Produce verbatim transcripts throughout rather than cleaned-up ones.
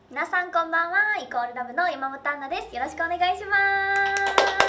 皆さんこんばんは。イコールラブの山本アンナです。よろしくお願いします。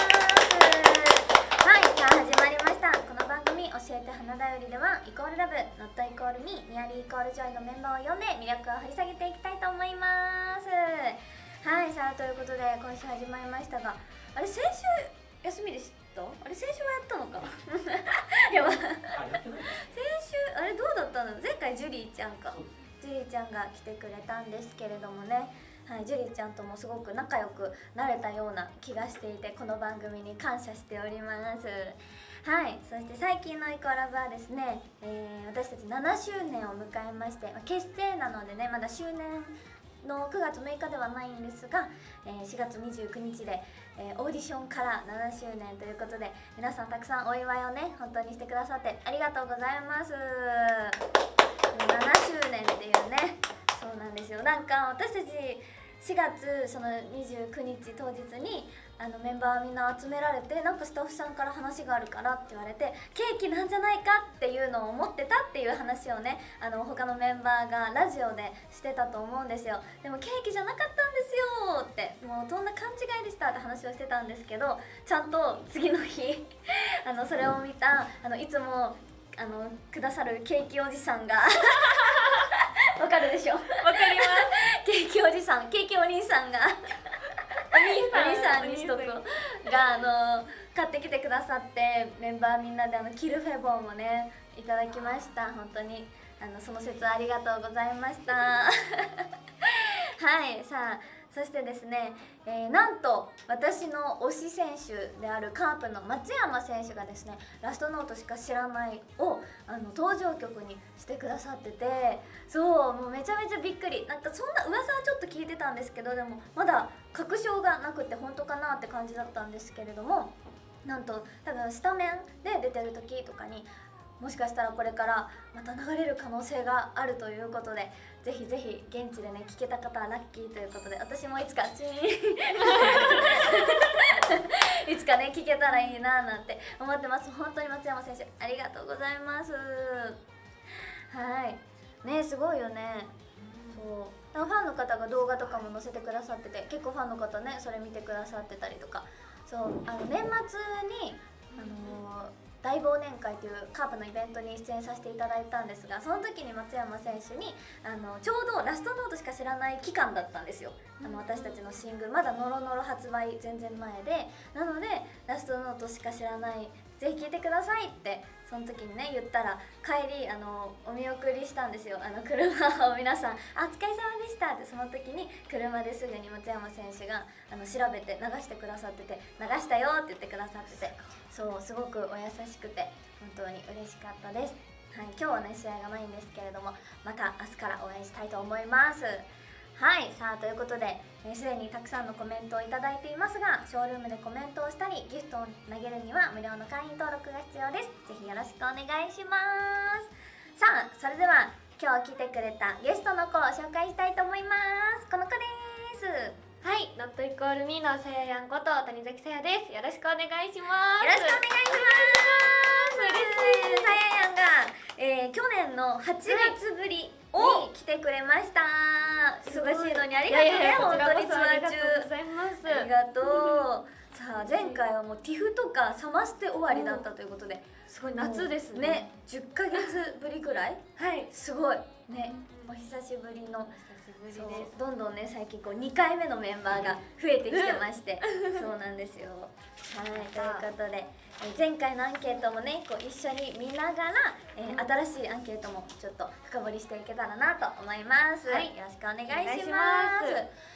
はい、さあ始まりました。この番組教えて花だよりでは、イコールラブ、ノットイコールミー、ニアリーイコールジョイのメンバーを呼んで魅力を掘り下げていきたいと思います。はい、さあということで今週始まりましたが、あれ先週休みでしたあれ先週はやったのかやば先週あれどうだったの。前回ジュリーちゃんかジュリーちゃんが来てくれたんですけれどもね、はい、ジュリーちゃんともすごく仲良くなれたような気がしていて、この番組に感謝しております。はい、そして最近のイコラブはですね、えー、私たちななしゅうねんを迎えまして、結成なのでねまだ周年のくがつむいかではないんですが、えー、しがつにじゅうくにちで、えー、オーディションからななしゅうねんということで、皆さんたくさんお祝いをね本当にしてくださってありがとうございます。ななしゅうねんっていうね、そうなんですよ。なんか私たちしがつそのにじゅうくにち当日にあのメンバーみんな集められて、なんかスタッフさんから話があるからって言われて、ケーキなんじゃないかっていうのを思ってたっていう話をね、あの他のメンバーがラジオでしてたと思うんですよ。でもケーキじゃなかったんですよって、もうそんな勘違いでしたって話をしてたんですけど、ちゃんと次の日あのそれを見たあのいつもあのくださるケーキおじさんがわかるでしょ。わかりますケーキおじさん、ケーキお兄さんがお兄さんお兄さんにしとこがあの買ってきてくださって、メンバーみんなであのキルフェボンをねいただきました。本当にあのその説ありがとうございましたはい、さあそしてですね、えー、なんと私の推し選手であるカープの松山選手がですね、ラストノートしか知らないをあの登場曲にしてくださってて、そうもうめちゃめちゃびっくり。なんかそんな噂はちょっと聞いてたんですけど、でもまだ確証がなくて本当かなって感じだったんですけれども、なんと多分スタメンで出てる時とかにもしかしたらこれからまた流れる可能性があるということで、ぜひぜひ現地でね聴けた方はラッキーということで、私もいつかチーンいつかね聴けたらいいななんて思ってます。本当に松山選手ありがとうございます。はいね、すごいよね。そうファンの方が動画とかも載せてくださってて、結構ファンの方ねそれ見てくださってたりとか、そうあの年末にあのー大忘年会というカープのイベントに出演させていただいたんですが、その時に松山選手にあのちょうどラストノートしか知らない期間だったんですよ。あの私たちのシングルまだノロノロ発売全然前で、なのでラストノートしか知らない、ぜひ聴いてくださいってその時にね言ったら、帰りあのお見送りしたんですよ。あの車を皆さん「あお疲れ様でした」って、その時に車ですぐに松山選手があの調べて流してくださってて、流したよって言ってくださってて、そうすごくお優しくて本当に嬉しかったです。はい、今日はね試合がないんですけれども、また明日から応援したいと思います。はい、さあということですでにたくさんのコメントをいただいていますが、ショールームでコメントをしたりギフトを投げるには無料の会員登録が必要です。ぜひよろしくお願いします。さあそれでは今日来てくれたゲストの子を紹介したいと思います。この子です。 はい、ノットイコールミーのさややんこと谷崎さやです。よろしくお願いします。 よろしくお願いします嬉しい。さややんが、えー、去年のはちがつぶりに来てくれました。忙しいのにありがとうね。本当にツアー中ありがとうございます。 ありがとう。さあ前回はもうティフとかサマステ終わりだったということで、 すごい夏ですね。 ね、じゅっかげつぶりぐらいはいすごいね、お久しぶりの。 久しぶりです。 どんどんね最近こうにかいめのメンバーが増えてきてまして、そうなんですよ。はい、ということで、えー、前回のアンケートもねこう一緒に見ながら、えー、新しいアンケートもちょっと深掘りしていけたらなと思います、はい、よろしくお願いします。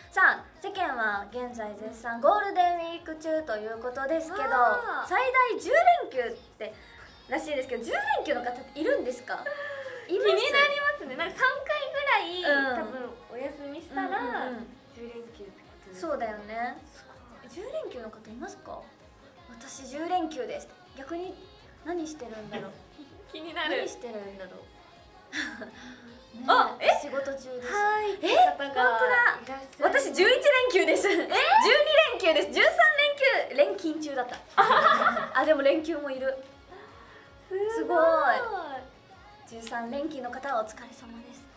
さあ世間は現在絶賛ゴールデンウィーク中ということですけど、最大じゅうれんきゅうってらしいですけど、じゅうれんきゅうの方っているんですか？ 気になりますね。なんかさんかいぐらい、うん、多分お休みしたらじゅうれんきゅうってことです。 そうだよね。じゅうれんきゅうの方いますか？私じゅうれんきゅうです。逆に何してるんだろう気になる。 何してるんだろうね、 あ、え仕事中です。 はい。 え、本当だ。私じゅういちれんきゅうです。え、じゅうにれんきゅうです。じゅうさんれんきゅう連勤中だった。あ、でも連休もいる。すごい。じゅうさんれんきの方はお疲れ様です。お疲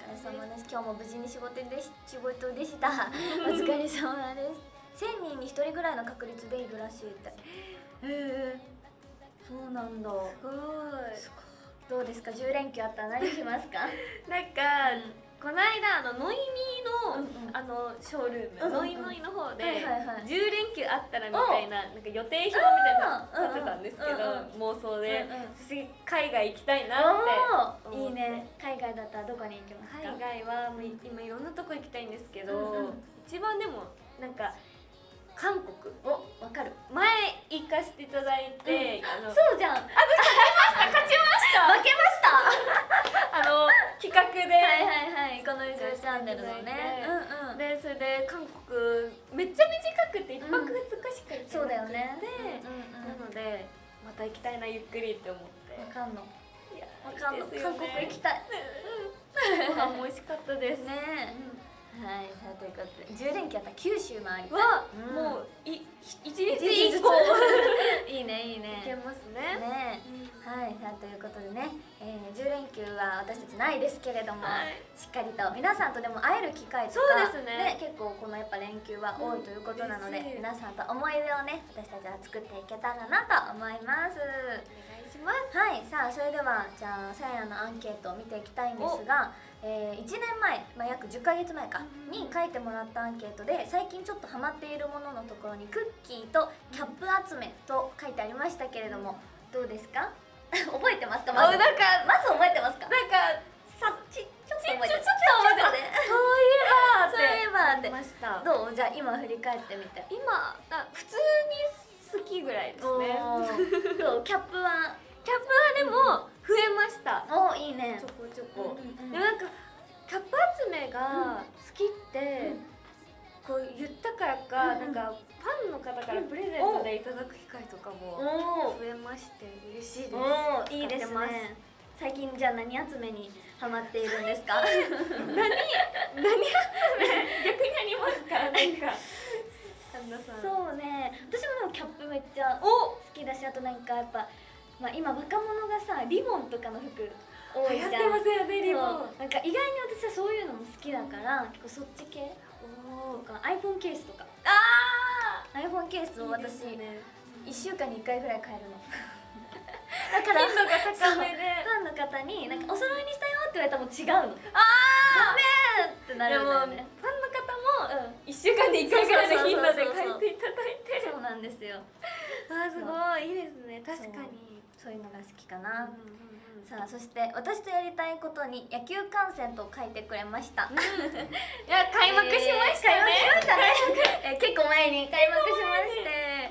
れ様です。今日も無事に仕事でし仕事でした。お疲れ様です。せんにんにひとりぐらいの確率でいるらしいって。へえ、そうなんだ。 すごい。 すごい。どうですか、じゅう連休あったら何しますか？ なんか、うん、この間あのノイミーの、 うんうん、 あのショールーム、うんうん、ノイミーの方で、はいはいはい、じゅう連休あったらみたいな、なんか予定表みたいなの立てたんですけど、うんうん、妄想で、うんうん、私海外行きたいなって思って。いいね。 海外だったらどこに行きますか？ 海外はもう今いろんなとこ行きたいんですけど、うんうん、一番でもなんか韓国。 お、わかる。 前行かせていただいて、 うん、あのそうじゃん。あ、 勝ちました勝ちました負けましたあの企画で、 はいはいはい、この YouTube チャンネルのね、 うんうん、でそれで韓国めっちゃ短くていっぱくふつかしか行ってなくて、 そうだよね。 なのでまた行きたいな、ゆっくりって思って。 わかんの。 いや、 わかんの。韓国行きたい。 ご飯も美味しかったですね。はい、さあということでじゅう連休あったら九州回りは、うん、もうい一日一個いいねいいね、 いけますね。 ね、うん、はい、さあということでね、えー、じゅう連休は私たちないですけれども、はい、しっかりと皆さんとでも会える機会とか、 そうですね、 ね、結構このやっぱ連休は多いということなので、うん、皆さんと思い出をね私たちは作っていけたらなと思います。 お願いします。 はい、さあそれではじゃあさやのアンケートを見ていきたいんですが、えー、いちねんまえ、まあ、約じゅっかげつまえかに書いてもらったアンケートで最近ちょっとハマっているもののところにクッキーとキャップ集めと書いてありましたけれども、どうですか？覚えてますか？まずなんかまず覚えてますか？ なんかさちちょっと覚えてる。 ちょっと覚えてる。 そういえばってました。 どう？じゃあ今振り返ってみて。 今あ普通に好きぐらいですね。 どう？キャップはキャップはでも増えました。 お、いいね。 ちょこちょこ。でもなんかキャップ集めが好きってこう言ったからか、なんかファンの方からプレゼントでいただく機会とかも増えまして嬉しいです。 おお、いいですね。最近じゃあ何集めにハマっているんですか？ 何何集め逆にありますか？なんかそうね、私もでもキャップめっちゃ好きだし、あとなんかやっぱ、まあ、今若者がさリボンとかの服多いじゃん。 流行ってますよね、リボン。 なんか意外に私はそういうのも好きだから結構そっち系とか iPhone ケースとか。 ああ iPhone ケースを私いっしゅうかんにいっかいぐらい買えるの。 だから頻度が高めでファンの方になんかお揃いにしたよって言われたらもう違うの。 ああダメってなるんだよね。 ファンの方もいっしゅうかんにいっかいぐらいの頻度で買っていただいて。 そうなんですよ。 あーすごいいいですね。確かにそういうのが好きかな。さあそして私とやりたいことに野球観戦と書いてくれました。 いや開幕しましたね。 えー、結構前に開幕しまして、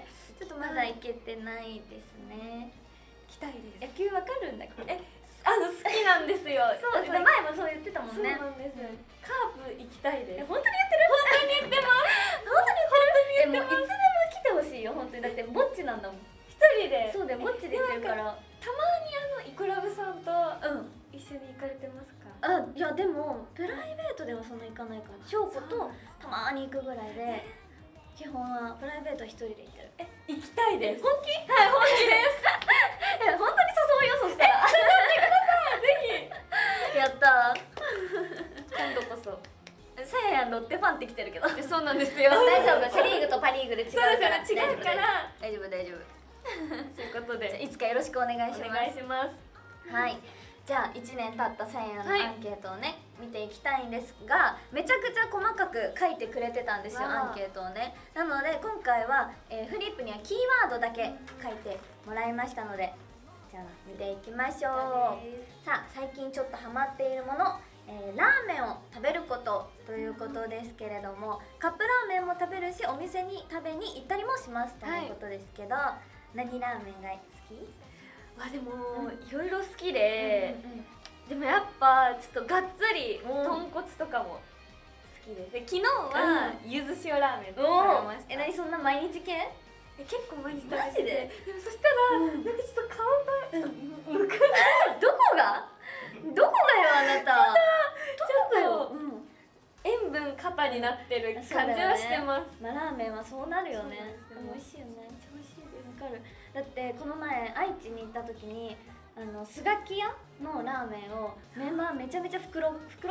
ちょっとまだ行けてないですね。 行きたいです。 野球わかるんだっけ？ え、あの好きなんですよ。 そうですね。前もそう言ってたもんね。 そうなんです。カープ行きたいです。 本当に言ってる？本当に言ってます。本当に言ってます。え、もういつでも来てほしいよ本当に。だってぼっちなんだもん。一人で。そうだよ、ぼっちで行ってるから。 たまにあのイコラブさんと一緒に行かれてますか？ あ、いやでもプライベートではそんな行かないから翔子とたまに行くぐらいで、基本はプライベートは一人で行ってる。 え、行きたいです。 本気？はい、本気です。え、本当に誘うよ、そしたら。 誘ってください、ぜひ。 やったー。 今度こそ。 さややんロッテファンって来てるけど。 そうなんですよ。 大丈夫。セリーグとパリーグで違うから。 違うから。 大丈夫大丈夫。 ということでいつかよろしくお願いします。 お願いします。 はい。じゃあいちねん経ったさやのアンケートをね、はい、見ていきたいんですが、めちゃくちゃ細かく書いてくれてたんですよ、アンケートをね。なので今回は、えー、フリップにはキーワードだけ書いてもらいましたので、じゃあ見ていきましょう。さあ最近ちょっとハマっているもの、えー、ラーメンを食べることということですけれども、カップラーメンも食べるしお店に食べに行ったりもしますということですけど、はい、何ラーメンが好き？ わでもいろいろ好きで、でもやっぱちょっとがっつり豚骨とかも好きです。で昨日はゆず塩ラーメン食べました。 え、何そんな毎日系？ え、結構毎日食べて。 マジで？ でもそしたらなんかちょっと顔がむくない？どこが？どこがよあなた。 ちょっと塩分過多になってる感じはしてます。 まあラーメンはそうなるよね。美味しいよね。美味しいです。わかる。だってこの前愛知に行った時にあのスガキ屋のラーメンをメンバーめちゃめちゃ袋袋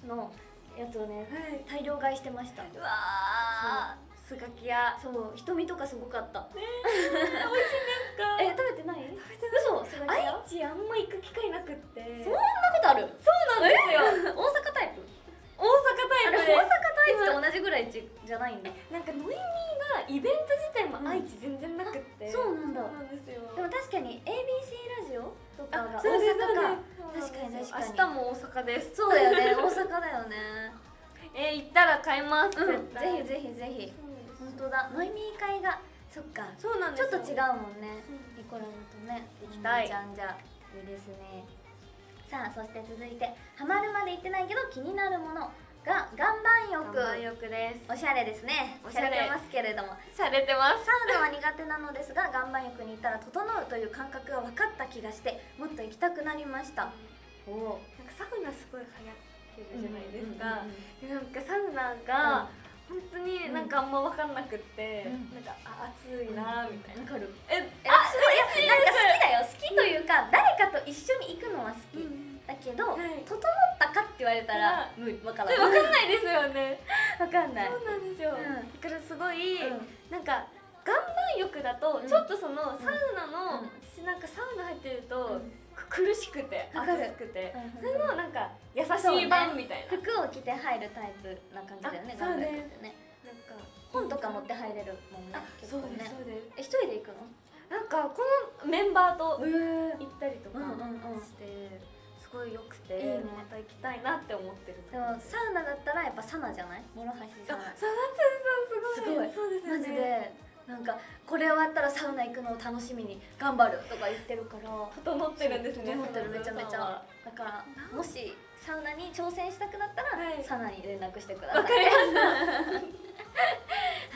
のやつをね、大量買いしてました。 うわー、スガキ屋。 そう、瞳とかすごかった。 ねえ、美味しいんですか？ え、食べてない？食べてない。嘘、スガキ屋。 愛知あんま行く機会なくって。 そんなことある？ そうなんですよ。 大阪タイプ？ 大阪タイプで。 大阪タイプと同じぐらいじゃないんだ。 なんかノイミーがイベント自体も愛知全然なくって。 そうなんだ。 そうなんですよ。 でも確かに エービーシー ラジオとかが大そうです阪か。 そうです確かに確かに。 明日も大阪です。 そうだよね、大阪だよね。 えー、行ったら買います。 うん、 絶対。 ぜひぜひぜひ。本当だ、ノイミー会が、そっか。 そうなんですよ。 ちょっと違うもんね。ニコラムとね。 行きたい。 じゃんじゃいいですね。さあ、そして続いてハマるまで行ってないけど気になるものが岩盤浴。 岩盤浴です。 おしゃれですね。おしゃれてますけれども。 しゃれてます。 サウナは苦手なのですが、岩盤浴に行ったら整うという感覚が分かった気がして、もっと行きたくなりました。おお。 なんかサウナすごい流行ってるじゃないですか。なんかサウナが、うん本当になんかあんま分かんなくって、うん、なんかあ暑いなみたいな。 わかる。 え、 あ、すごい。なんか好きだよ。好きというか誰かと一緒に行くのは好き、うん、だけど、はい、整ったかって言われたら無理。分からない。 分かんないですよね。 分かんない。 そうなんですよ。うん、だからすごい、うん、なんか岩盤浴だとちょっとそのサウナの、うん、私なんかサウナ入ってると。うん苦しくて暑くて、それのなんか優しい版みたいな、 服を着て入るタイプな感じだよね。 そうですね。 なんか本とか持って入れるもんね。 そうですそうです。 え、一人で行くの？ なんかこのメンバーと行ったりとかしてすごい良くてまた行きたいなって思ってる。 でもサウナだったらやっぱサナじゃない？諸橋さん。 サナちゃんすごい。 すごい。そうですよね。マジで。なんかこれ終わったらサウナ行くのを楽しみに頑張るとか言ってるから整ってるんですね。 整ってるめちゃめちゃ。だからもしサウナに挑戦したくなったら、はい、サウナに連絡してください。わかりました。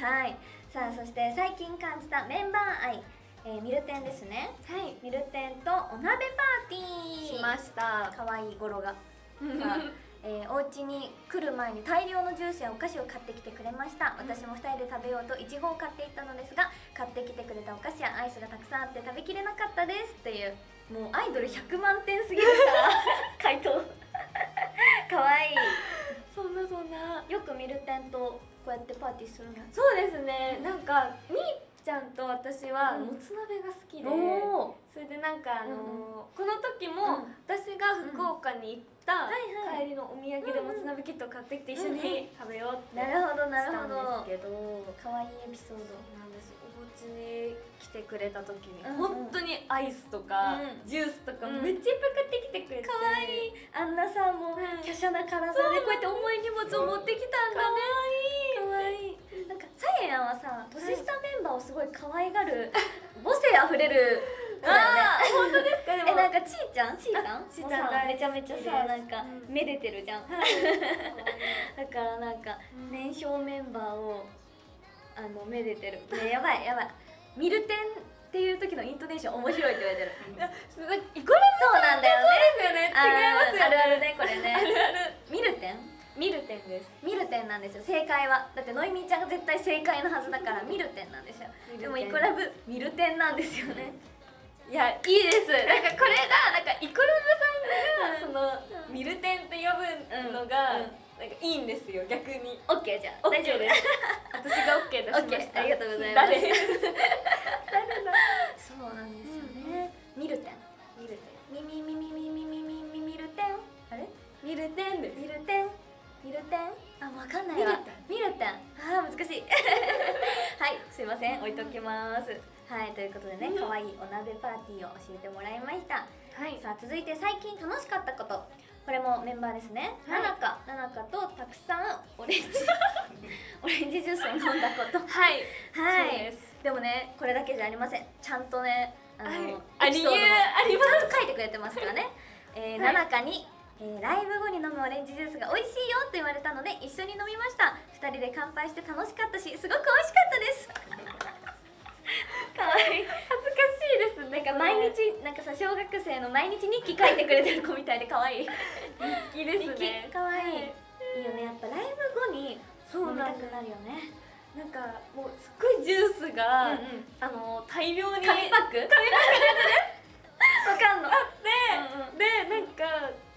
はい。さあそして最近感じたメンバー愛、えー、ミルテンですね。はい。ミルテンとお鍋パーティーしました。 可愛いゴロが。えー、お家に来る前に大量のジュースやお菓子を買ってきてくれました。私もふたりで食べようといちごを買っていったのですが、買ってきてくれたお菓子やアイスがたくさんあって食べきれなかったですっていう、もうアイドルひゃくまんてんすぎるから回答かわいい。 そんなそんな。 よくミルテンとこうやってパーティーするの？ そうですね。なんかみーちゃんと私はもつ鍋が好きで、うん、それでなんかあのーうん、この時も私が福岡に行った帰りのお土産でもつ鍋キットを買ってきて一緒に食べようってしたんですけど、 可愛いエピソードなんです。お家に来てくれた時に本当にアイスとかジュースとかめっちゃいっぱい買ってきてくれて、 可愛い。あんなさもう華奢な体でこうやって重い荷物を持ってきたんだね。可愛い。なんかサイエンはさ、年下メンバーをすごい可愛がる母性あふれる子だよね。 本当ですか？でもえ、なんかちーちゃんちーちゃんちーちゃんめちゃめちゃさ、なんかめでてるじゃん。だからなんか年少メンバーをあのめでてる。ね、やばいやばい。ミルテンっていう時のイントネーション面白いって言われてる。 イコラそうなんだよね。 そうですよね。違いますよね。 あるあるね、これね。 あるある。 ミルテン？ ミルテンです。 ミルテンなんですよ、正解は。だってノイミーちゃんが絶対正解のはずだからミルテンなんですよ。でもイコラブミルテンなんですよね。 いや、いいです。なんかこれがなんかイコラブさんがそのミルテンって呼ぶのがなんかいいんですよ、逆に。 オッケー、じゃあ大丈夫です。 私がオッケー出しました。 ありがとうございます。 誰？誰だ？ そうなんですよね。ミルテン。 ミルテン。ミミミミミミミミミミルテン。あれ？ ミルテンです。 ミルテン。ミルテン。あ、わかんないわ。ミルテン。あー、難しい。はい、すいません、置いときます。はい、ということでね、可愛いお鍋パーティーを教えてもらいました。はい、さあ続いて最近楽しかったこと。これもメンバーですね。ななか、ななかとたくさんオレンジオレンジジュースを飲んだこと。 はい、 はい。でもね、これだけじゃありません。ちゃんとね、あのエピソードもちゃんと書いてくれてますからね。ななかにえー、ライブ後に飲むオレンジジュースが美味しいよと言われたので一緒に飲みました。ふたりで乾杯して楽しかったし、すごく美味しかったです。かわいい。恥ずかしいですね。なんか毎日なんかさ、小学生の毎日日記書いてくれてる子みたいでかわいい。 日記ですね。 かわいい。いいよね、やっぱライブ後に飲みたくなるよね。 なんかもうすっごいジュースが、うんうん、あの大量に紙パック？紙パックですね。わかんの。 あって、うんうん、でなんかそ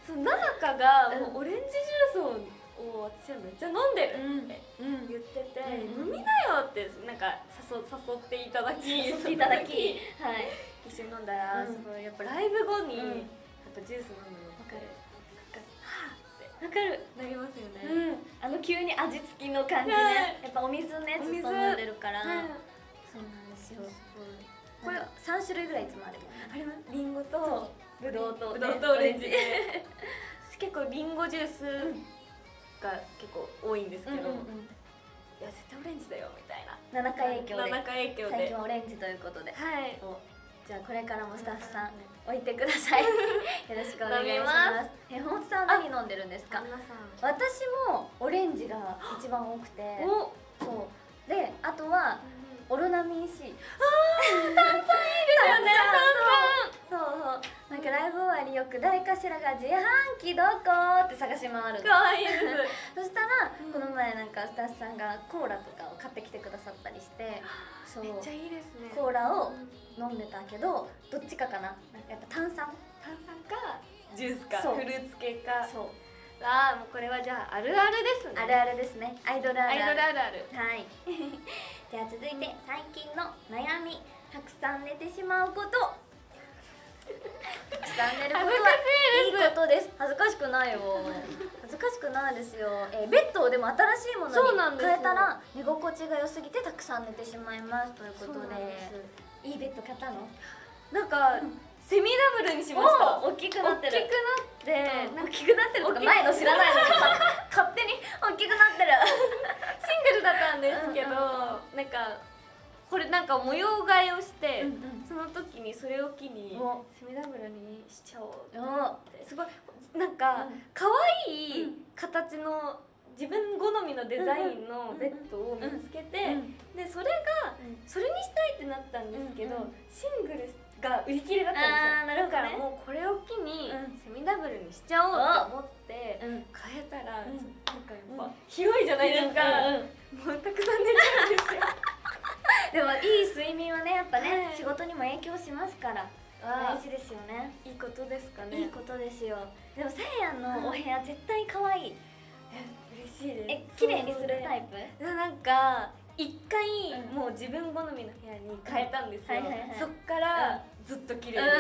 そうななかがもうオレンジジュースを私はめっちゃ飲んでるって言ってて、飲みなよってなんか誘誘っていただき誘っていただき、はい、 一緒に飲んだら、すごいやっぱライブ後にやっぱジュース飲むの分かる。わかるなりますよね、 うん、あの急に味付きの感じね、やっぱお水ねずっと飲んでるから、そうなんですよ。これさん種類ぐらいいつもあるもんね。 あれはリンゴとブドウとブドウとオレンジで結構リンゴジュースが結構多いんですけど、いや絶対オレンジだよみたいなななか影響でななか影響で最近オレンジということで、 はい、 じゃあこれからもスタッフさん置いてくださいよろしくお願いします。え、本さん何飲んでるんですか？私もオレンジが一番多くて、そうで、あとはオロナミン C。 あー、炭酸いいですよね。そうそう、なんかライブ終わりよく誰かしらが自販機どこって探し回るの。 かわいいですそしたらこの前なんかスタッフさんがコーラとかを買ってきてくださったりして、そう、 めっちゃいいですね。 コーラを飲んでたけど、どっちかかな、なんかやっぱ炭酸炭酸かジュースかフルーツ系か。 そう、 ああ、もうこれはじゃああるあるですね。 あるあるですね。アイドルあるある。 アイドルあるある。 はい。じゃあ続いて最近の悩み、たくさん寝てしまうこと。たくさん寝ることはいいことです。恥ずかしくないよ。恥ずかしくないですよ。えー、ベッドをでも新しいものに変えたら寝心地が良すぎてたくさん寝てしまいますということで。いいベッド買ったの？ なんか、うん、セミダブルにしました。 大きくなってる。 大きくなって、 大きくなってるとか前の知らないのに勝手に大きくなってる。 シングルだったんですけど、なんかこれなんか模様替えをして、うんうん、その時にそれを機にセミダブルにしちゃおうって。すごいなんか可愛い形の自分好みのデザインのベッドを見つけて、でそれがそれにしたいってなったんですけど、シングルが売り切れだったんですよ。だからもうこれを機にセミダブルにしちゃおうと思って変えたら、なんかやっぱ広いじゃないですか。もうたくさん寝ちゃうんですよ。 でもいい睡眠はね、やっぱね、仕事にも影響しますから大事ですよね。 いいことですかね。 いいことですよ。でもせいやんのお部屋絶対可愛い。 嬉しいです。 え、綺麗にするタイプ？ なんか一回もう自分好みの部屋に変えたんですよ。そっからずっと綺麗です。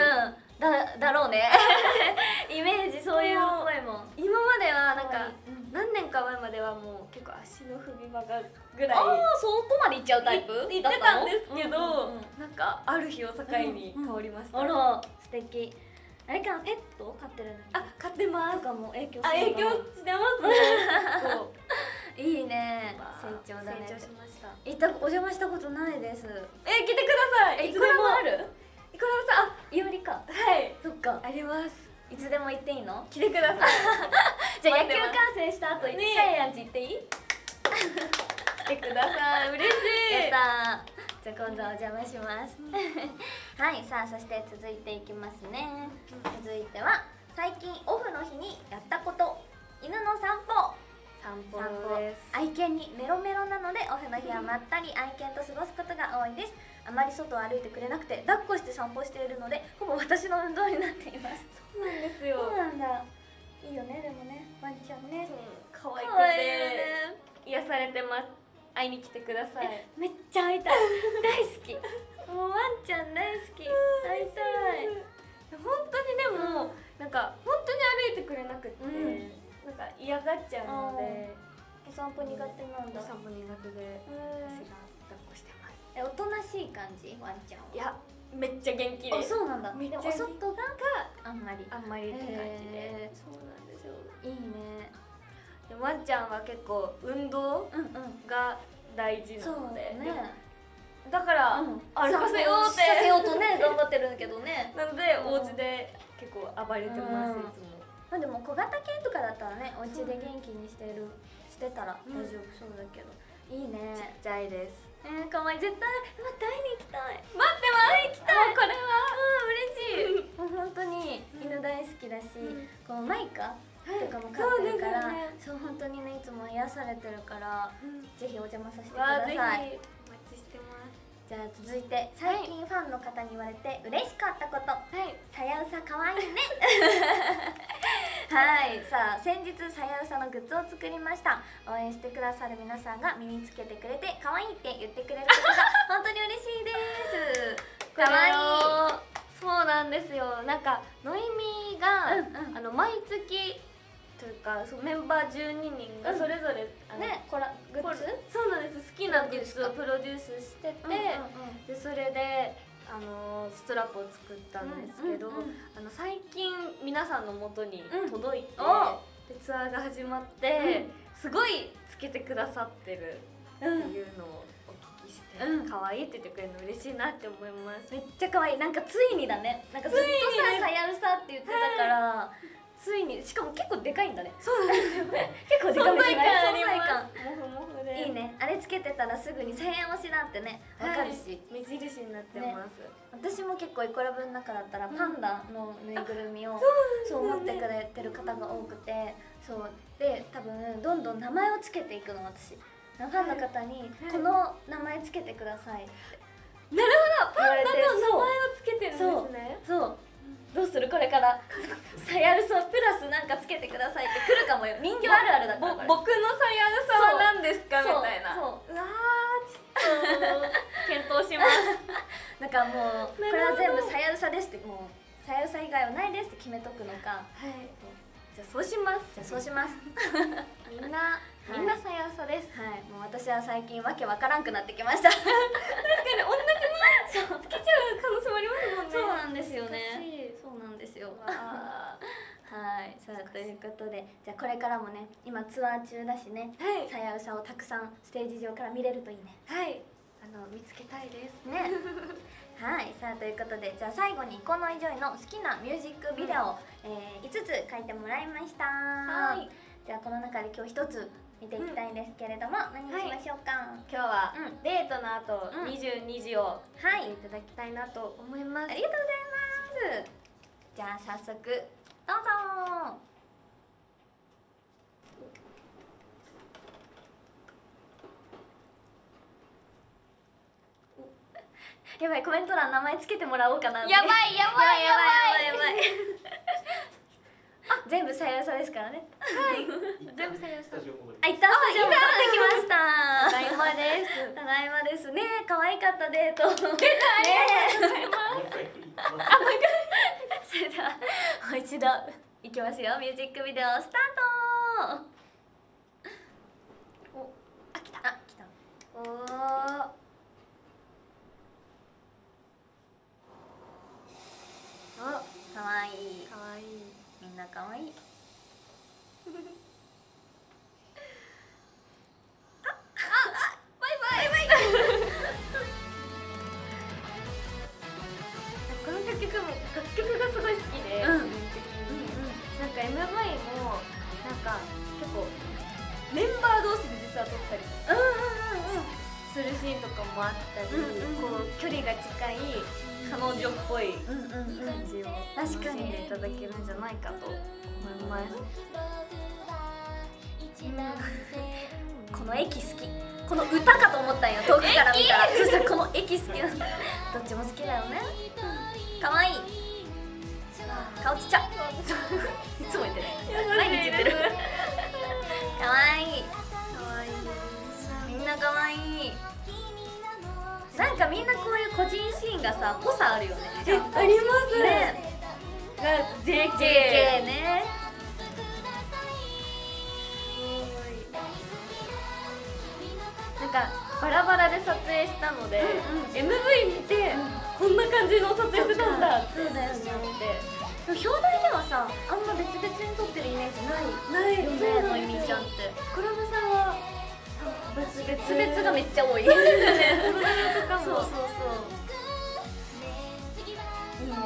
だだろうね。イメージそういう声も。 今まではなんか何年か前まではもう結構足の踏み場がぐらい、ああ、そこまでいっちゃうタイプ？ 言ってたんですけど、なんかある日を境に変わりました。 あら、素敵。あれかな、ペット飼ってるの？ あ、飼ってます。 とかも影響する。あ、影響してますね。 いいね。成長だね。 成長しました。 いたお邪魔したことないです。 え、来てください。 いくらもある？ いくらもさ、あ、 いおりか。 はい。 そっか。 あります。 いつでも行っていいの？ 来てください。 じゃあ野球観戦した後、さえやんち行っていい？ 来てください。嬉しい。 やったー。じゃあ今度はお邪魔します。はい、さあそして続いていきますね。続いては最近オフの日にやったこと、犬の散歩。 散歩です。 愛犬にメロメロなのでオフの日はまったり愛犬と過ごすことが多いです。あまり外を歩いてくれなくて抱っこして散歩しているのでほぼ私の運動になっています。 そうなんですよ。 そうなんだ。いいよね、でもね、ワンちゃんね。 可愛くて癒されてます。会いに来てください。 めっちゃ会いたい。大好き。もうワンちゃん大好き。会いたい。 本当にでも、なんか本当に歩いてくれなくて、なんか嫌がっちゃうので。 お散歩苦手なんだ。 お散歩苦手で、私が抱っこしてます。 え、おとなしい感じ、ワンちゃんは？ いや、めっちゃ元気で。 あ、そうなんだ。 めっちゃお外があんまりあんまりって感じで。そうなんですよ。 いいね。 でワンちゃんは結構運動が大事なので、だから歩かせようってさせようとね頑張ってるけどね。 なのでお家で結構暴れてますいつも。 まあでも小型犬とかだったらね、お家で元気にしてるしてたら大丈夫そうだけど、いいね。 ちっちゃいです。 えー、かわいい。絶対待って会いに行きたい。 待って会いに行きたい。これはうん、嬉しい。もう本当に犬大好きだし、このマイカとかも飼ってるから、そう本当にねいつも癒されてるから、ぜひお邪魔させてください。 お待ちしてます。 じゃあ続いて最近ファンの方に言われて嬉しかったこと。はい。さやうさ可愛いね。ははい、さあ先日さやうさのグッズを作りました。応援してくださる皆さんが身につけてくれて可愛いって言ってくれることが本当に嬉しいです。可愛い。 そうなんですよ。なんかのいみが、 うんうん、 あの毎月というかそうメンバーじゅうににんがそれぞれ、 うん、ね、コラグッズ、 そうなんです。好きなグッズをプロデュースしてて、うんうんうん、でそれであのストラップを作ったんですけど、うんうんうん、あの最近皆さんの元に届いて、うん、でツアーが始まって、うん、すごいつけてくださってるっていうのをお聞きして、うん、可愛いって言ってくれるの嬉しいなって思います。 めっちゃ可愛い。なんかついにだね。なんかずっとさ、さやるさって言ってたから、はい、ついに、しかも結構でかいんだね。 そうなんですよね。 結構でかい感存在感。 もふもふで。 いいね。あれつけてたらすぐにせんえん推しだってね、わかるし、 目印になってます。 私も結構イコラブの中だったらパンダのぬいぐるみをそう持ってくれてる方が多くて、そうで多分どんどん名前をつけていくの私。ファンの方にこの名前つけてくださいって。 なるほど。パンダの名前をつけてるんですね。 そう。どうするこれからさやるさプラスなんかつけてくださいって来るかもよ。人形あるあるだから。 僕のさやるさは何ですかみたいな。 そう。うわー検討します。 なんかもうこれは全部さやるさですってもうさやるさ以外はないですって決めとくのか。 はい。じゃあそうします。 じゃあそうします。 みんなみんなさやるさです。 はい。もう私は最近わけわからんくなってきました。確かに同じにつけちゃう可能性もありますもんね。 そうなんですよね。そうなんですよ。はい。さあということで、じゃあこれからもね、今ツアー中だしね、さやうさをたくさんステージ上から見れるといいね。 はい。あの見つけたいですね。はい。さあということで、じゃあ最後にこのいじょいの好きなミュージックビデオ、えー、いつつ書いてもらいました。はい。じゃあこの中で今日一つ見ていきたいんですけれども、何にしましょうか。 今日はデートの後にじゅうにじを見ていただきたいなと思います。 ありがとうございます。じゃあ早速どうぞ。やばい、コメント欄名前つけてもらおうかな。 やばいやばいやばいやばいやばい。あ、全部さやるさですからね。 はい。全部さやるさ。 あ、一旦スタジオ戻ってきました。 ただいまです。 ただいまですね。可愛かったデート。 出た。ありがとうございます。あ、もう一回。 それではもう一度いきますよ。ミュージックビデオスタート。お、あ、来た。あ、来た。おお。お、かわいい。 かわいい。 みんなかわいい。あ、あ、あ、バイバイバイバイ。 この楽曲も楽曲がすごい好きで、 うん、 なんか エムブイ もなんか結構メンバー同士で実は撮ったりするシーンとかもあったり、こう距離が近い彼女っぽい感じを楽しんでいただけるんじゃないかと思います。 この駅好き。この歌かと思ったんよ、遠くから見たら。そしたらこの駅好きなの。どっちも好きだよね。可愛い。顔ちっちゃ。いつも言ってる。毎日言ってる。可愛い。 可愛い。 みんな可愛い。なんかみんなこういう個人シーンがさ、ぽさあるよね。 え、ありますね。 が ジェーケーね。 なんかバラバラで撮影したので、うんうん、エムブイ 見て、うん、こんな感じの撮影してたんだって思って。 表題ではさ、あんま別々に撮ってるイメージないないよね、のいみちゃんって。 コラボさんは別々 別々がめっちゃ多い。 そうですよね。踊りとかも。 そうそうそう。いいね。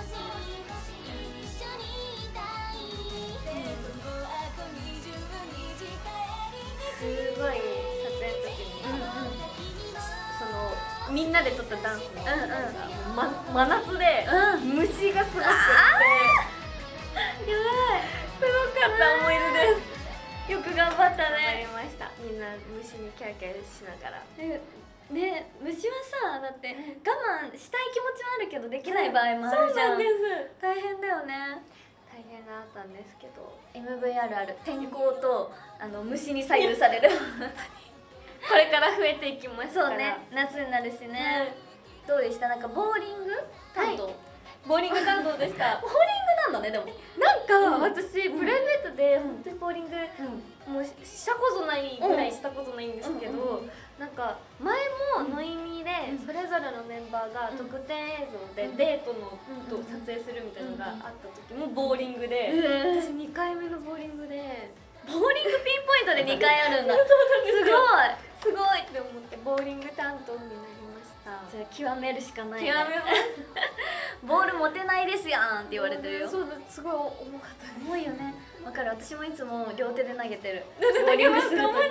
すごい撮影の時に、うんうん、そのみんなで撮ったダンスみたいなのが、うんうん、ま、真夏で、うん、虫がすごくて、やばい、すごかった思い出です。 よく頑張ったね。 頑張りました。みんな虫にキャーキャーしながら。 ね、ね、虫はさ、だって我慢したい気持ちはあるけどできない場合もあるじゃん。 そうなんです。 大変だよね。 大大変だったんですけどエムブイ あるある、天候とあの虫に左右されるこれから増えていきますから。 そうね、夏になるしね、どうでした？なんかボーリング担当、 ボーリング担当でしたボーリングなんだね。でもなんか私プライベートで本当にボーリングうんもうしたことないぐらいしたことないんですけど、なんか前もノイミでそれぞれのメンバーが特典映像でデートのと撮影するみたいなのがあった時もボーリングで、私にかいめのボーリングでボーリングピンポイントでにかいあるんだすごいすごいって思ってボーリング担当になりました。 じゃあ極めるしかないね。 極めますボール持てないですやんって言われてるよ。 そうだ、すごい重かったです。 重いよね。わかる。私もいつも両手で投げてる。 ボーリングするとき。 うん、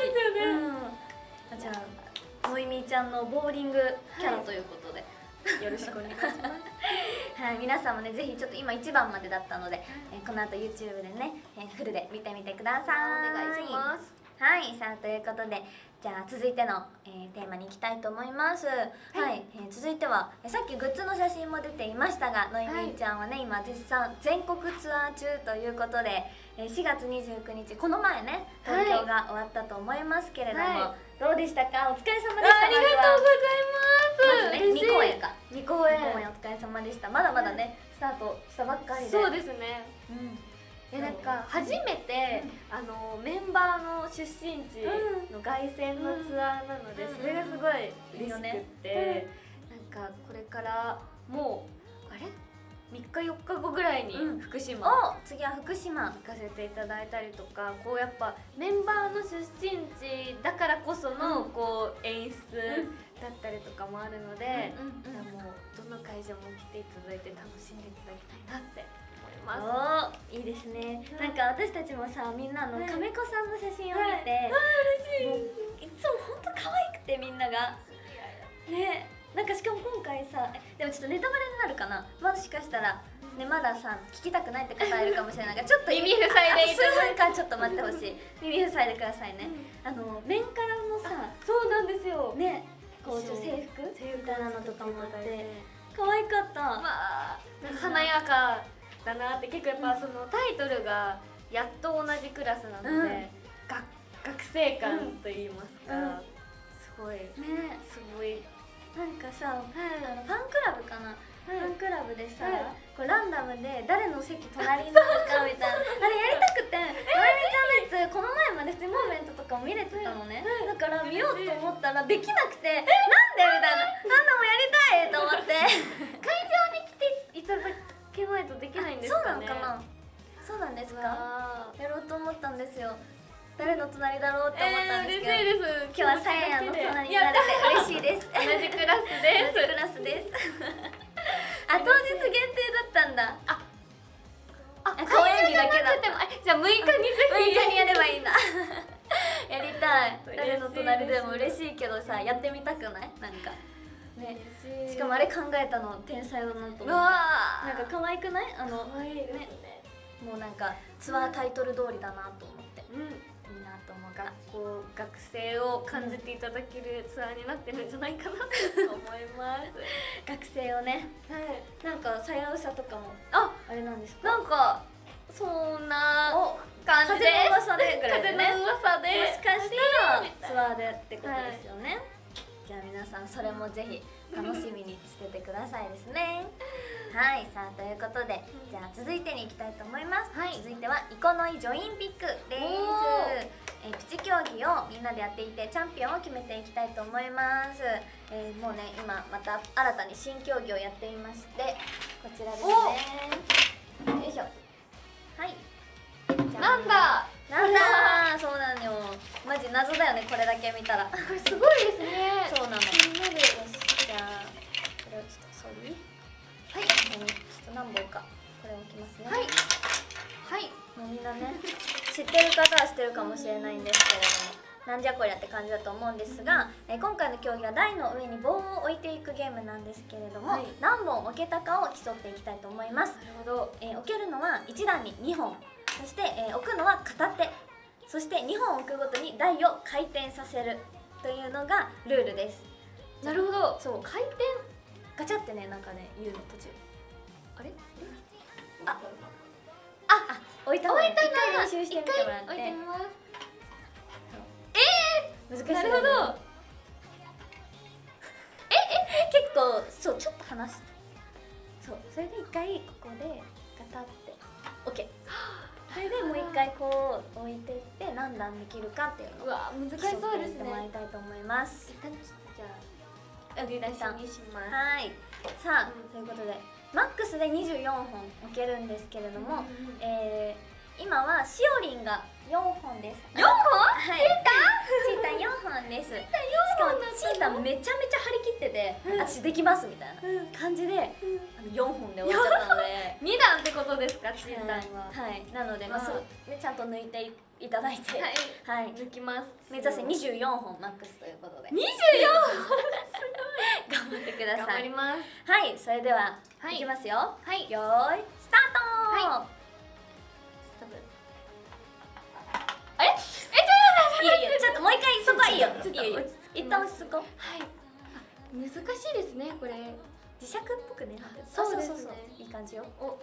じゃあノイミーちゃんのボーリングキャラということで、 はい、よろしくお願いしますはい、皆さんもね、ぜひちょっと今いちばんまでだったので、えー、この後 YouTube でね、えー、フルで見てみてください。 お願いします。 はい、さあということで、じゃあ続いての、えー、テーマに行きたいと思います。はい、はい、えー、続いては、えー、さっきグッズの写真も出ていましたが、ノイミーちゃんはね、今絶賛全国ツアー中ということで、えー、しがつにじゅうくにち、この前ね東京が終わったと思いますけれども、はい、どうでしたか？お疲れ様でした。 ありがとうございます。 まずね、にこえんかにこえんお疲れ様でした。まだまだね、スタートしたばっかりで。 そうですね、 うん、 えなんか初めて、うん、あのメンバーの出身地の凱旋のツアーなので、うん、それがすごい嬉しくって、うん、なんかこれからもうあれみっかよっかごぐらいに福島、 うん、お次は福島行かせていただいたりとか、こうやっぱメンバーの出身地だからこそのこう演出だったりとかもあるので、もうどの会場も来ていただいて楽しんでいただきたいなっておー、いいですね。なんか私たちもさ、みんなの亀子さんの写真を見て、 はい、 いつも本当可愛くて、みんながね、なんかしかも今回さ、でもちょっとネタバレになるかな、もしかしたらね、まださ聞きたくないって方いるかもしれないから、ちょっと耳塞いでいただいて、 数分間ちょっと待ってほしい。耳塞いでくださいね。あの面からのさ、 そうなんですよね、こう制服制服みたいなのとかもあって可愛かった。 まあ華やかだなって。結構やっぱそのタイトルがやっと同じクラスなので、うん、学学生感といいますか、うん、すごいね、 すごいなんかさ、はい、あのファンクラブかな、はい、ファンクラブでさ、はい、こうランダムで誰の席隣にいるかみたいなあれやりたくて、ノイミちゃんのやつこの前までフモーメントとかも見れてたのね、だから見ようと思ったらできなくて、なんでみたいな、なんでもやりたいと思って会場に来ていただけないとできないんですかね。 そうなのかな。そうなんですか。やろうと思ったんですよ。誰の隣だろうって思ったんですけど、えー、嬉しいです。 今日はさややの隣になれて嬉しいです。 同じクラスです。 同じクラスです。あ、当日限定だったんだ。あ、 あ、公演日だけだった。じゃあむいかにぜひむいかにやればいいんだ。やりたい。誰の隣でも嬉しいけどさ、やってみたくない？なんかね。しかもあれ考えたの天才だなと思って。なんか可愛くない？あのね。もうなんかツアータイトル通りだなと思って。うん。いいなと思う。 学校学生を感じていただけるツアーになってるんじゃないかなと思います。 学生をね。はい。なんかさやうさとかもあ、 あれなんですか？ なんかそんな感じで。 風の噂でぐらいでね。 風の噂で。 もしかしたらツアーでってことですよね。じゃあ皆さんそれもぜひ楽しみにしててくださいですね。はい、さあということで、じゃあ続いてに行きたいと思います。はい、続いてはイコノイジョインピックです。えー、プチ競技をみんなでやっていてチャンピオンを決めていきたいと思います。えー、もうね今また新たに新競技をやっていまして、こちらですね。よいしょ。はい。 なんだ。 なんだ。そうなのよ。マジ謎だよね、これだけ見たら。 これすごいですね。 そうなの。気になる。よし、じゃあこれをちょっとソリ。はい。ちょっと何本かこれ置きますね。 はい。はい。 もうみんなね知ってる方は知ってるかもしれないんですけれども、なんじゃこりゃって感じだと思うんですが、うん、え今回の競技は台の上に棒を置いていくゲームなんですけれども、はい、何本置けたかを競っていきたいと思います。なるほど。えー、置けるのはいちだんににほん、そして、えー、置くのは片手、そしてにほん置くごとに台を回転させるというのがルールです。 なるほど。 そう、回転ガチャってね、なんかね言うの途中あれああ置いた方がいい。一回練習してみてもらって。 置いてみます。 難しいよね。 なるほど。 ええ結構そうちょっと離して。そうそれで一回ここでガタって OK。それでもう一回こう置いていって何段できるかっていうのをうわ難しそうですね。 もらいたいと思います。 一旦ちょっとじゃあ売り出しさんにします。 はい。さあ、 うんということでマックスでにじゅうよんほん置けるんですけれども、 うんえー、今はしおりんがよんほんです。 よんほん？ はい。チータよんほんです。しかもチータめちゃめちゃ張り切ってて、 うん私できますみたいな感じで、あのよんほんで終わっちゃったので。 に段ってことですか、チータンは。 はい、なので、まあ、そう、ね、ちゃんと抜いていただいて、 はい、 はい、 抜きます。 目指せにじゅうよんほんマックスということで。 にじゅうよんほん頑張ってください。 頑張ります。 はい、それでは、 はいいきますよ。 はい。 よーい、スタート。 はい。あれ？え、ちょっといいよいいよ、ちょっともう一回そこはいいよ。 ちょっといいよいいよ落ち着き一ます旦落ち着こう。 はい。難しいですね、これ。 磁石っぽくね。 そうですねそうそうそういい感じよ。 お。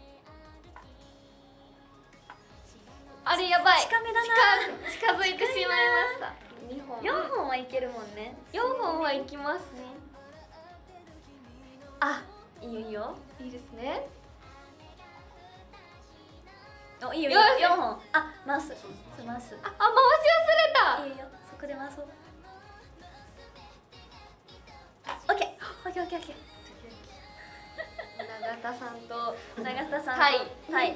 あれやばい。 近めだな。 近づいてしまいました。にほん。 よんほんはいけるもんね。 よんほんはいきますね。 あ、いいよいいよ。 いいですね。 お、いいよいいよ。よんほん。あ、回す。回す。 あ、あ、回し忘れた。 いいよいいよ。そこで回そう。オッケー。オッケーオッケーオッケー。 永田さんと永田さんとはいはい。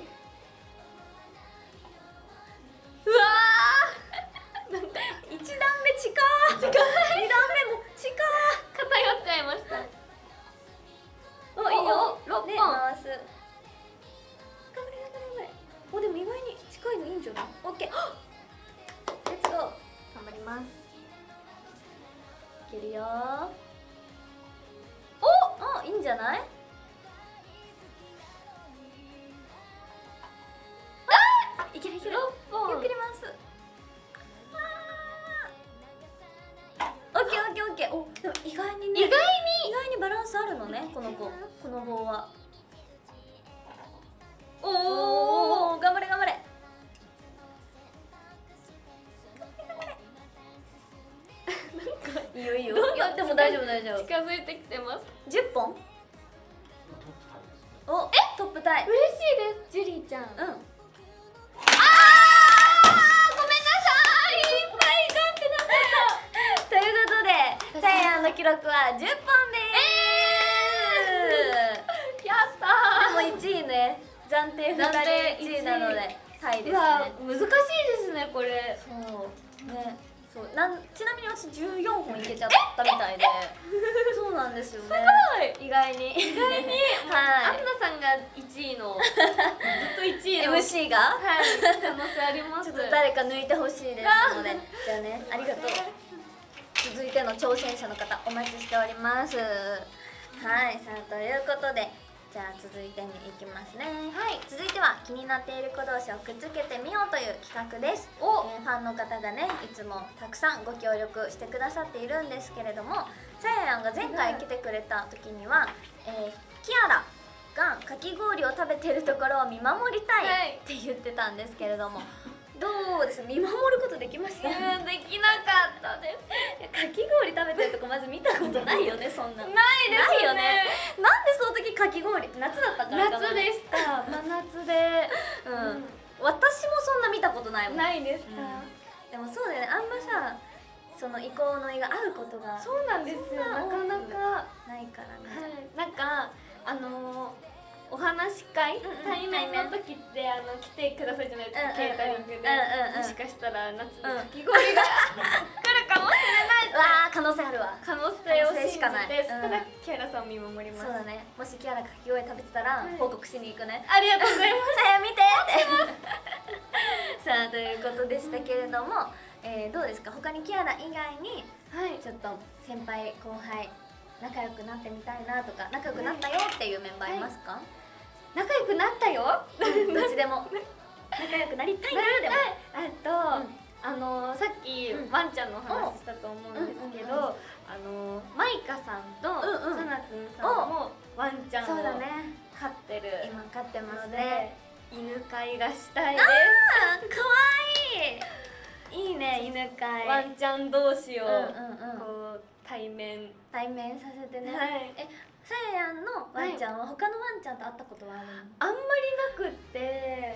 うわ一段目近ー。近い。二段目も近ー。 偏っちゃいました。 お、いいよ。 六で本。 回す。頑張れ頑張れ頑張れ。お、でも意外に近いのいいんじゃない？オッケー。レッツゴー。 頑張ります。 いけるよー。お、お、いいんじゃない？あ、いけるいける。 六本。 ゆっくり回す。オッケーオッケーオッケー。お、でも意外にね。 意外に意外にバランスあるのね、この子、この棒は。おお、頑張れ頑張れ。いいよいいよ。いやでも大丈夫大丈夫。 近づいてきてます。 じゅっぽん。お、え、トップタイ。 嬉しいです、ジュリーちゃん。 うん。 あー、ごめんなさい。いっぱいガンってなった。 ということで、タイヤの記録はじゅっぽんです。 やったー。 でもいちいね、暫定ふたりいちいなのでタイですね。 うわ、難しいですね、これ。 そうね、そうなんちなみに私じゅうよんほんいけちゃったみたいで、そうなんですよね。 すごい。 意外に意外にはアンナさんがいちいのずっといちいい。 のエムシー がはい可能性あります。 ちょっと誰か抜いてほしいですので、じゃあね、ありがとう。続いての挑戦者の方お待ちしております。はい、さあということで。じゃあ続いてに行きますね。はい、続いては気になっている子同士をくっつけてみようという企画です。 お、 えー、ファンの方がね、いつもたくさんご協力してくださっているんですけれども、さややんが前回来てくれた時には、えー、キアラがかき氷を食べてるところを見守りたいって言ってたんですけれども、どうです？見守ることできました？ うん、できなかったです。 かき氷食べてるとこまず見たことないよね、そんな。 ないですよね。 なんでその時かき氷？夏だったからかな。 夏でした。真夏で。 うん。私もそんな見たことないもん。 ないですか。 でもそうだよね。あんまさ、その移行の意が合うことがそうなんですよ。なかなかないからね。 はい。なんかあのお話し会対面の時ってあの来てくださるじゃないですか。ケータリングで。もしかしたら夏にかき氷が来るかもしれない。 わあ、可能性あるわ。 可能性を信じて、 しかない。 ただキャラさんを見守ります。 そうだね。もしキアラかき氷食べてたら報告しに行くね。 ありがとうございます。 さや見てってさあということでしたけれども、えー、どうですか？他にキアラ以外にちょっと先輩後輩仲良くなってみたいなとか、仲良くなったよっていうメンバーいますか？ 仲良くなったよ。 どっちでも仲良くなりたいなでも。 えっと、あのさっきワンちゃんの話したと思うんですけど、あのマイカさんとジョナツンさんもワンちゃんをそうだね、 飼ってる。 今飼ってますね。 犬飼いがしたいであーかわいい。いいね、犬飼い。 す。ワンちゃん同士をうんうんうんこう対面、 対面させてね。 はいえ、さややんのワンちゃんは他のワンちゃんと会ったことはあるの？ あんまりなくって、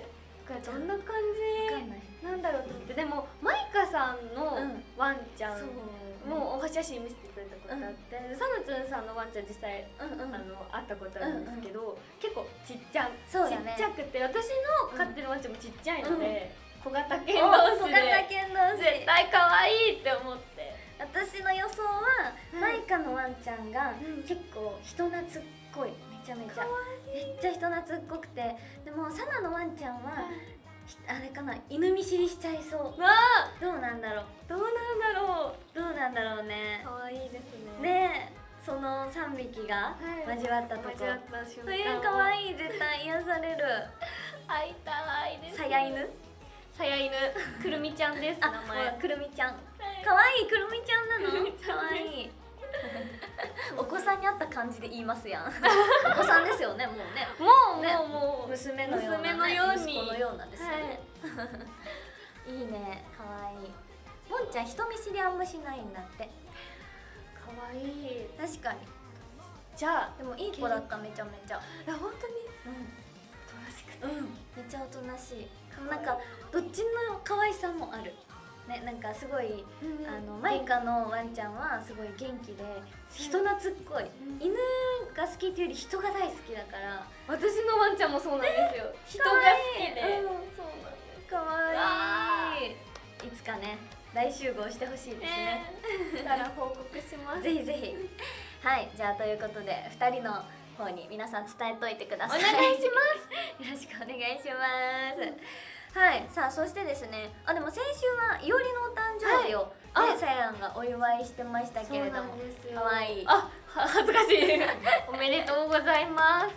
どんな感わかんない。 じなんだろうと思って。でもマイカさんのうんワンちゃんそうもお写真見せてくれたことあって、サムツンさんのワンちゃん実際うんうん。 あの会ったことあるんですけど、結構ちっちゃい、 そうだねちっちゃくて、私の飼ってるワンちゃんもちっちゃいので、小型犬お同士小型で犬同士。 絶対可愛いって思って。 私の予想は、 うんマイカのワンちゃんがうん結構人懐っこい。めちゃめちゃめっちゃ人懐っこくて、でもサナのワンちゃんはひあれかな、犬見知りしちゃいそう。 わあ、 どうなんだろう。 どうなんだろう。 どうなんだろうね。 可愛いですね。 ねえ、そのさんびきがはい交わったとこ。 交わった瞬間。 そういう可愛い、絶対癒される。 会いたいです。 さや犬？ さや犬、くるみちゃんです。 あ、 名ほら前。 くるみちゃん。 はい可愛いくるみちゃんなのくるみ。ちゃん可愛い。お子さんに会った感じで言いますやん。お子さんですよね、もうね。 もう、 ねもう、もう。 娘のような、ね、 娘のように息子のようなですよね。い、いね、可愛い。もんちゃん人見知りあんましないんだって。 可愛い。 確かに。 じゃあ、 でもいい子だった、めちゃめちゃ。 いや本当にうん。 おとなしくて。 うん、めっちゃおとなしい。なんかどっちの可愛さもある。ね、なんかすごい、あのマイカのワンちゃんはすごい元気で人懐っこい。 うん犬が好きっていうより人が大好きだから。 私のワンちゃんもそうなんですよ。人が好きで。 うんそうなんです。 可愛い。いつかね、大集合してほしいですね。 ね。したら報告します。 ぜひぜひ。はい、じゃあということでふたりの方に皆さん伝えといてくだおさい。 願いします。よろしくお願いします。はい、さあそしてですね、あでも先週はいおりのお誕生日を、 はいあね、さやんがお祝いしてましたけれども、可愛い。 あ、恥ずかしい。おめでとうございます。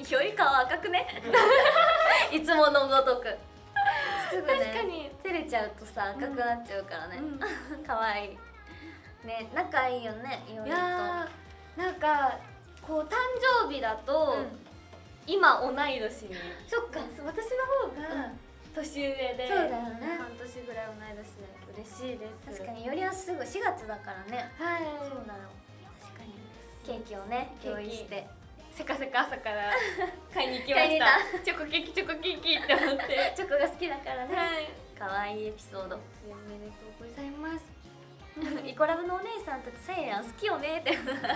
より顔赤くね。いつものごとく。すぐね、 確かに照れちゃうとさ赤くなっちゃうからね。可愛い。ね、仲いいよね、いおりと。 いやー、なんかこう誕生日だと、 うん今同い年に。 そっか、 私の方が年上で、 そうだよね半年ぐらい同い年で嬉しいです。 確かによりはすぐしがつだからね。 はい。 そうなの。確かに。ケーキをね、 ケーキ用意して。 せかせか朝から買いに行きま買いに行した。 っチョコケーキチョコケーキって思って。 チョコが好きだからね。 はい。 可愛いエピソード。 おめでとうございます。 イコラブのお姉さんたちさややん好きよねって。 そんな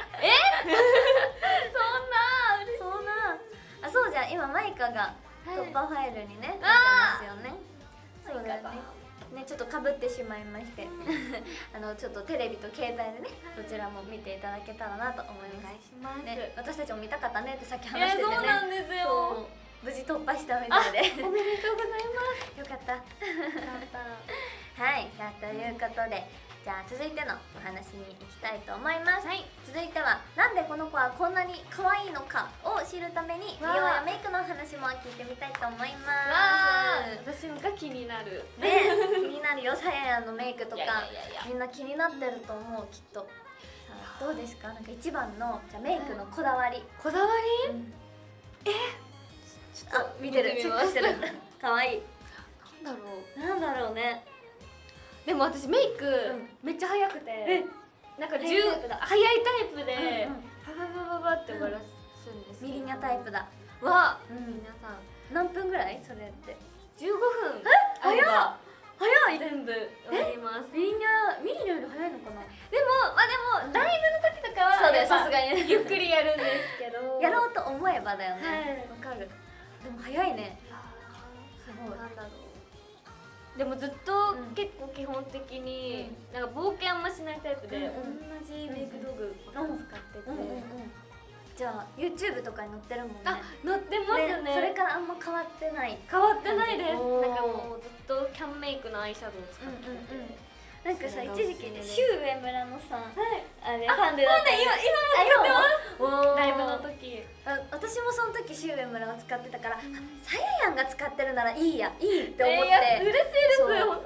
そうな。あ、そうじゃん。今マイカがはい突破ファイルにね、出てあますよね。 ーそうだよね。ね、ちょっとかぶってしまいましてあのちょっとテレビと携帯でねどちらも見ていただけたらなと思いお願いますします。 ね、私たちも見たかったねってさっきえ話しててね、 そうなんですよ。 そう無事突破したみたいでおめでとうございます。 よかったよかった。 はい、さあということでじゃあ続いてのお話に行きたいと思います、 はい。 続いてはなんでこの子はこんなに可愛いのかを知るために美容やメイクの話も聞いてみたいと思いまわすー、私が気になる。 ね、気になるよさややんのメイクとかいやいやいやいやみんな気になってると思うきっと。さあどうですか、なんか一番のじゃあメイクのこだわり、 こだわり？ うんちょっとあ見てるチェックしてる可愛いなんだろう。 なんだろうね。 でも私メイクんめっちゃ早くて、 えなんか早いじゅうタイプだ早いタイプでうんうんパパパパパって終わらすんですけど。 ミリニャタイプだ。 はうん皆さん何分ぐらいそれって。 じゅうごふん早っあれば早い。 全部終わります。 ミリニャミリニャより早いのかな。 でもまあでもライブの時とかはそうだよ、 やっぱさすがにねゆっくりやるんですけど。 やろうと思えばだよはいね。わ、かる。でも早いね。 すごい。なんだろう。でもずっとうん結構基本的になんか冒険あんましないタイプで、 うんうん同じメイク道具ばっか使ってて、 じゃあ YouTube とかに載ってるもんね。 あ、乗ってますよね。 それからあんま変わってない。 変わってないです。 おーなんかもうずっとキャンメイクのアイシャドウを使ってて、 うんうんうんなんかさ、 それが一時期ね、 おすすめですシュウエムラのさ、 はい。 あれファンでだったよ。 今今も使ってます。 おーライブの時。 あ私もその時シュウエムラを使ってたから、あさややんが使ってるならいいやいいって思って、 えーいや嬉しいです。 そう本当ですか？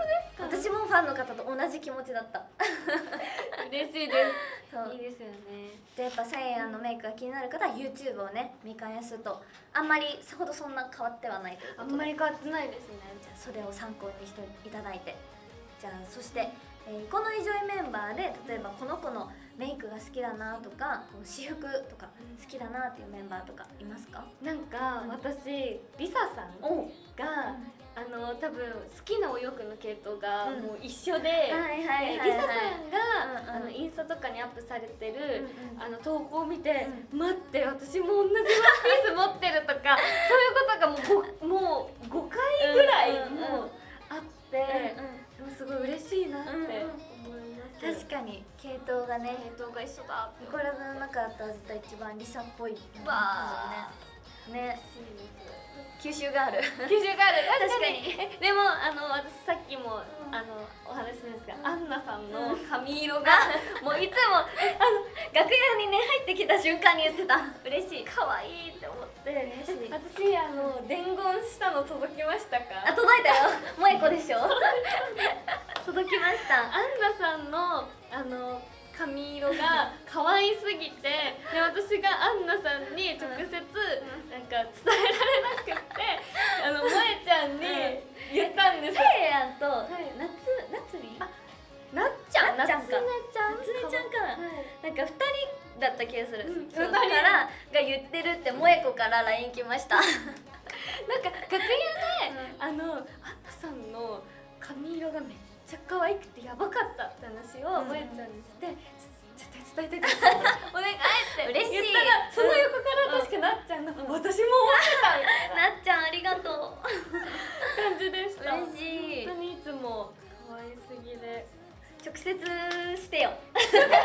私もファンの方と同じ気持ちだった嬉しいですそういいですよね。 でやっぱサイアンのメイクが気になる方は YouTube をね見返すとあんまりさほどそんな変わってはないということで、 あんまり変わってないですね。 じゃあそれを参考にしていただいて、じゃあそして、えー、このイジョイメンバーで例えばこの子のメイクが好きだなとかこう私服とか好きだなっていうメンバーとかいますか？ なんか私リサさんおが、あの多分好きなお洋服の系統がうんもう一緒で、 はいはいはいリサさはいんが、 うんうんあのインスタとかにアップされてる、 うんうんあの投稿を見て、 う待って私も同じワンピース持ってるとかそういうことがもう ご, もうごかいぐらいうんうんうんもうあって、 うんうんでもすごい嬉しいなってうんうん思います。 確かに系統がね系統が一緒だってイコラブの中だったら絶対一番リサっぽいわねね嬉しいです。 吸収がある吸収がある確かに確かにえでもあの私さっきも、 うんあのお話ししたんですが、 うんアンナさんの髪色が、もういつもあの楽屋にね入ってきた瞬間に言ってた嬉しい可愛いって思って嬉しい私あの伝言したの届きましたか？ あ届いたよ萌子でしょ届きましたアンナさんのあの髪色が可愛すぎてで私がアンナさんに直接なんか伝えられなくてあの萌ちゃんに言ったんです。 せいやんとはい夏夏美あなっちゃんなっちゃんか夏音ちゃん夏音ちゃんかなはいなんかふたりだった気がする、 うんそうふたりだからが言ってるって萌子から ライン 来ましたなんか楽屋で、あのアンナさんの髪色がめっちゃ可愛くてやばかったって話をうん萌ちゃんにして絶対伝えてくださいお願いって嬉しい言ったらその横から確かなっちゃんの私も思ってたみたいななっちゃんありがとう感じでした嬉しい本当にいつも可愛すぎで直接してよ直接ですか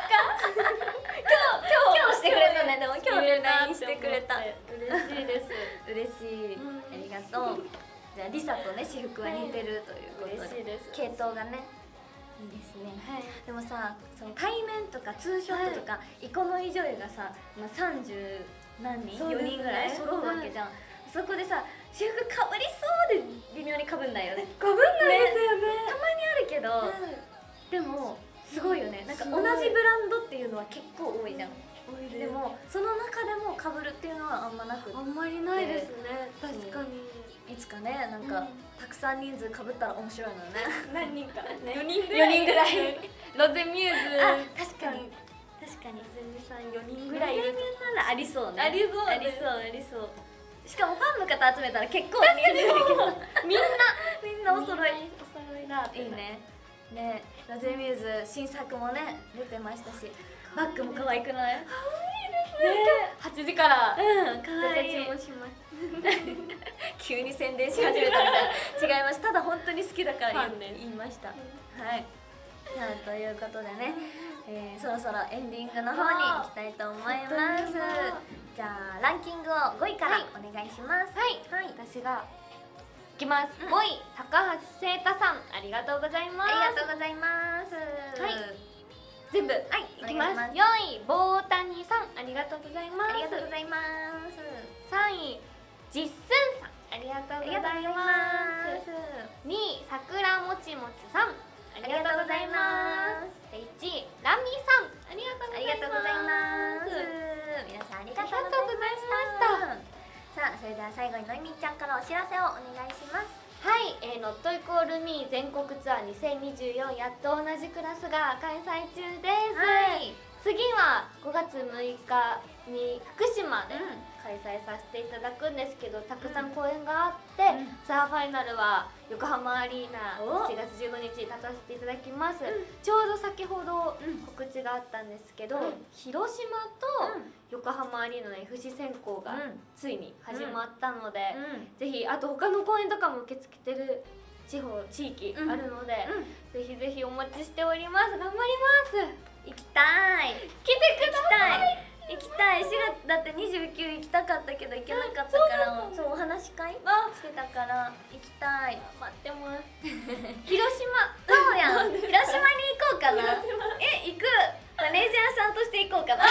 今日今日してくれたねでも今日 ライン してくれた嬉しいです嬉しい、 うんありがとうじゃあリサとね私服は似てるということで、 嬉しいです系統がねいいですねはいでもさその対面とかツーショットとか、イコのイジョイがさ、まあ、さんじゅう何人、 そうですねよにんぐらい揃うわけじゃん、そこでさ私服かぶりそうで微妙にかぶんないよねかぶんないですよねたまにあるけど、でもすごいよねなんか同じブランドっていうのは結構多いじゃんでもその中でもかぶるっていうのはあんまなくてあんまりないですね確かにいつかねなんか、 うんたくさん人数かぶったら面白いのよね何人かねよにんぐよにんぐらいロゼミューズあ確かに確かにロゼミさんよにんぐぐらいいるならありそうねありそうありそうありそうしかもファンの方集めたら結構人数いるけどみんなみんなお揃いお揃いだいいねねロゼミューズ新作もね出てましたしバッグも可愛くないはちじからうん可絶対愛い注文します急に宣伝し始めたみたいな違いますただ本当に好きだからファンです言いましたはいじゃあということでね、えー、そろそろエンディングの方に行きたいと思いますじゃあランキングをごいからお願いしますはいはい私がいきますうんごい高橋聖太さんありがとうございますありがとうございますはい全部はいいきますお願いしよい棒谷さんありがとうございますありがとうございますさんい実寸さんありがとうあございりがとうございまますにい桜もちもちさんありがとうございますでいちいラミさんありがとうあございりがとうございまます皆さんありがとうありがとうございましたさあそれでは最後にのいみちゃんからお知らせをお願いしますはい、えー、ノットイコールミー全国ツアーにせんにじゅうよんやっと同じクラスが開催中です、 はい次はごがつむいかに福島でうん開催させていただくんですけどたくさん公演があって、 うんツアーファイナルは横浜アリーナおしちがつじゅうごにち立たせていただきます、 うんちょうど先ほどうん告知があったんですけど、 うん広島と横浜アリーナの エフシー 選考がついに始まったので、ぜひあと他の公演とかも受け付けてる地方地域あるので、ぜひぜひお待ちしております頑張ります行きたい来てください行きたいしがつだってにじゅうく行きたかったけど行けなかったからそうお話し会してたから行きたい待ってます広島そうやん広島に行こうかなえ行くマネージャーさんとして行こうかな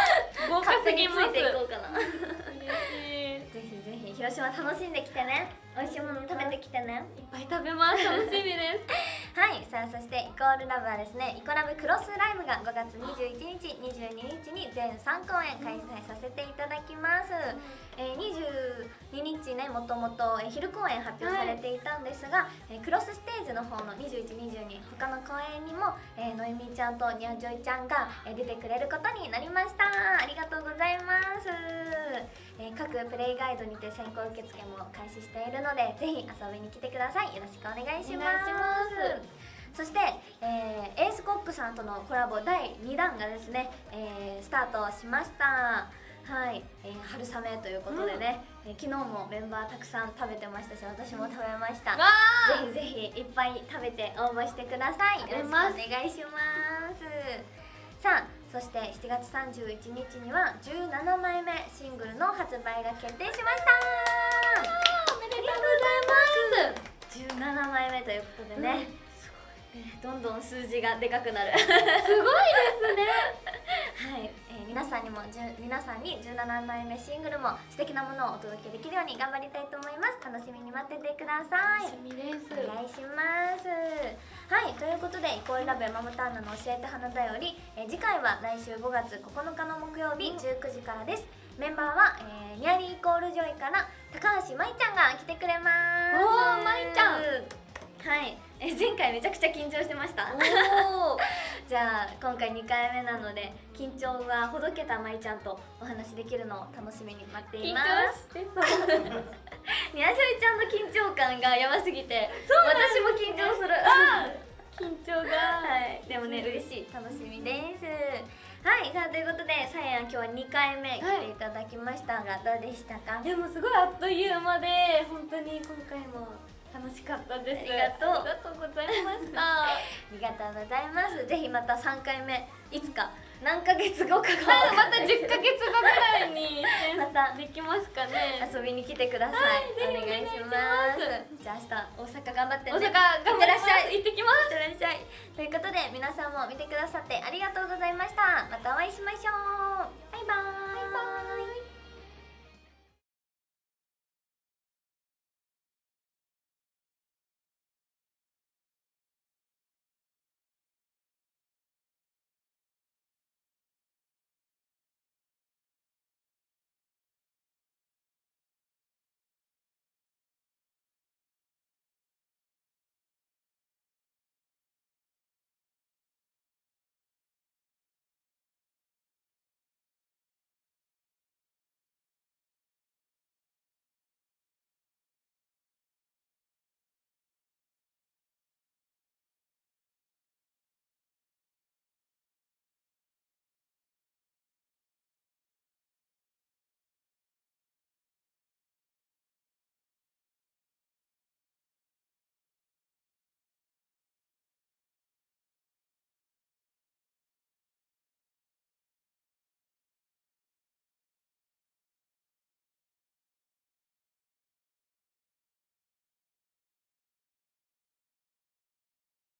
豪華すぎます勝手について行こうかな嬉しいぜひぜひ広島楽しんできてねお美味しいもの食べてきてね。 いっぱい食べます。楽しみです。 はい、さあそしてイコールラブはですね、イコラブクロスライブがごがつにじゅういちにち、にじゅうににちに全さんこうえん開催させていただきます。えー、にじゅうににちね、もともと昼公演発表されていたんですが、はい、えー、クロスステージの方のにじゅういち、にじゅうに他の公演にも、えー、のえみちゃんとにゃんじょいちゃんが、えー、出てくれることになりました。ありがとうございます。えー、各プレイガイドにて先行受付も開始しているので、ぜひ遊びに来てください。よろしくお願いします。そして、えー、エースコックさんとのコラボだいにだんがですね、えー、スタートしました。はい、えー、春雨ということでね、うん、えー、昨日もメンバーたくさん食べてましたし、私も食べました。ぜひぜひいっぱい食べて応募してください。よろしくお願いします。さあ、そしてしちがつさんじゅういちにちにはじゅうななまいめシングルの発売が決定しました。 おめでとうございます。 じゅうななまいめということでね、うん、どんどん数字がでかくなる。 すごいですね。 はい、えー、皆さんにも皆さんにじゅうななまいめシングルも素敵なものをお届けできるように頑張りたいと思います。楽しみに待っててください。 楽しみです。 お願いします。はい、ということでイコールラブママターナの教えて花だより、えー、次回は来週ごがつここのかの木曜日じゅうくじからです。メンバーは、えー、ニアリーイコールジョイから高橋舞ちゃんが来てくれます。 おー、舞ちゃん。 はい、え前回めちゃくちゃ緊張してました。おじゃあ今回にかいめなので緊張がほどけたまいちゃんとお話できるのを楽しみに待っています。緊張してそうみやしょいちゃんの緊張感がやばすぎて私も緊張する。 緊張が、 はい、でもね嬉しい、楽しみです。はい、さあということでさやん今日はにかいめ来ていただきましたが、はい、どうでしたか？ でもすごいあっという間で本当に今回も楽しかったです。 ありがとう。 ありがとうございました。 ありがとうございます。ぜひまたさんかいめいつか何ヶ月後かがまたじゅっかげつごぐらいにまたできますかね。 遊びに来てください。はい、お願いします。じゃあ明日大阪頑張ってね。 大阪頑張ります。行ってきます。 いってらっしゃい。ということで皆さんも見てくださってありがとうございました。またお会いしましょう。